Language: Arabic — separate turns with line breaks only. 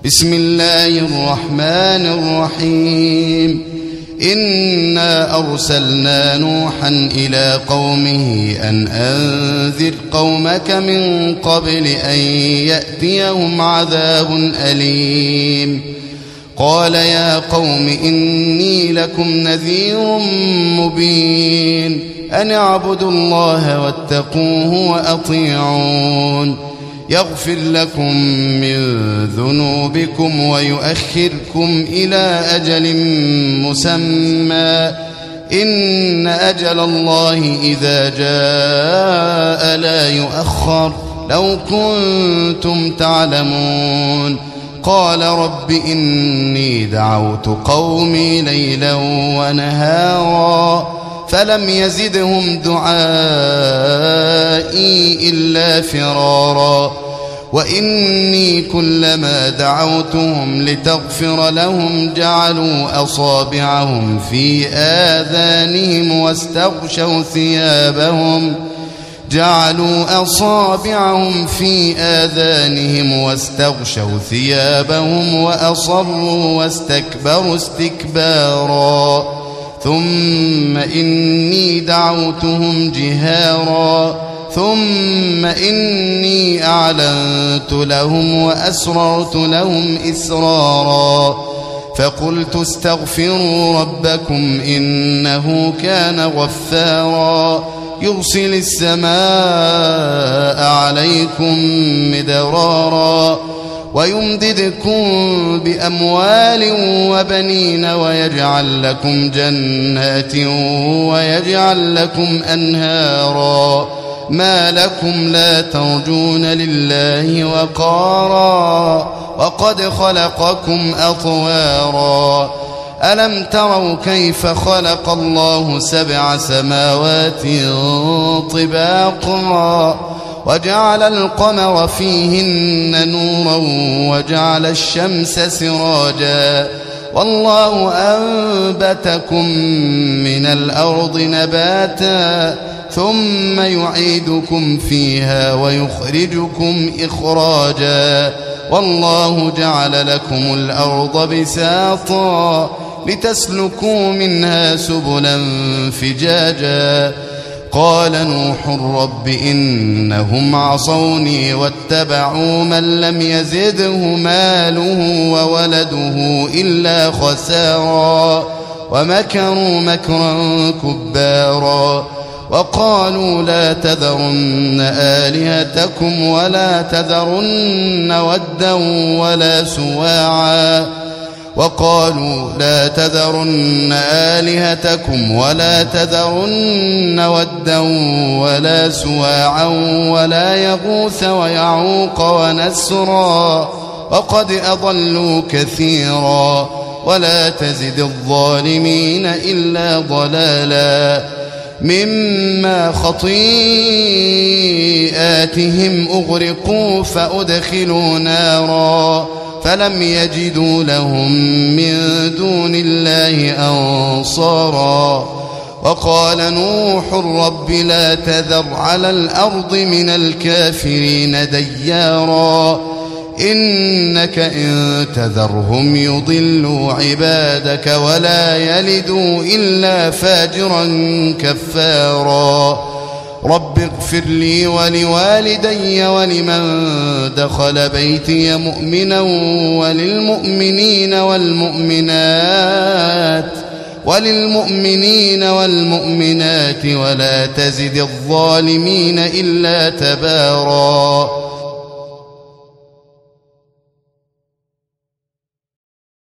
بسم الله الرحمن الرحيم إنا أرسلنا نوحا إلى قومه أن أنذر قومك من قبل أن يأتيهم عذاب أليم قال يا قوم إني لكم نذير مبين أن اعبدوا الله واتقوه وأطيعون يغفر لكم من ذنوبكم ويؤخركم إلى أجل مسمى إن أجل الله إذا جاء لا يؤخر لو كنتم تعلمون قال رب إني دعوت قومي ليلا ونهارا فلم يزدهم دعائي إلا فرارا وإني كلما دعوتهم لتغفر لهم جعلوا أصابعهم في آذانهم واستغشوا ثيابهم وأصروا واستكبروا استكبارا ثم إني دعوتهم جهارا ثم إني أعلنت لهم وأسررت لهم إسرارا فقلت استغفروا ربكم إنه كان غفارا يرسل السماء عليكم مدرارا ويمددكم بأموال وبنين ويجعل لكم جنات ويجعل لكم أنهارا ما لكم لا ترجون لله وقارا وقد خلقكم أطوارا ألم تروا كيف خلق الله 7 سماوات طباقا وجعل القمر فيهن نورا وجعل الشمس سراجا والله أنبتكم من الأرض نباتا ثم يعيدكم فيها ويخرجكم إخراجا والله جعل لكم الأرض بساطا لتسلكوا منها سبلا فجاجا قال نوح رب إنهم عصوني واتبعوا من لم يزده ماله وولده إلا خسارا ومكروا مكرا كبارا وقالوا لا تذرن آلهتكم ولا تذرن ودا ولا سواعا وقالوا لا تذرن آلهتكم ولا تذرن ودا ولا سواعا ولا يغوث ويعوق ونسرا وقد أضلوا كثيرا ولا تزد الظالمين إلا ضلالا مما خطيئاتهم أغرقوا فأدخلوا نارا فلم يجدوا لهم من دون الله أنصارا وقال نوح رب لا تذر على الأرض من الكافرين ديارا إنك إن تذرهم يضلوا عبادك ولا يلدوا إلا فاجرا كفارا رب اغفر لي ولوالدي ولمن دخل بيتي مؤمنا وللمؤمنين والمؤمنات ولا تزد الظالمين إلا تبارا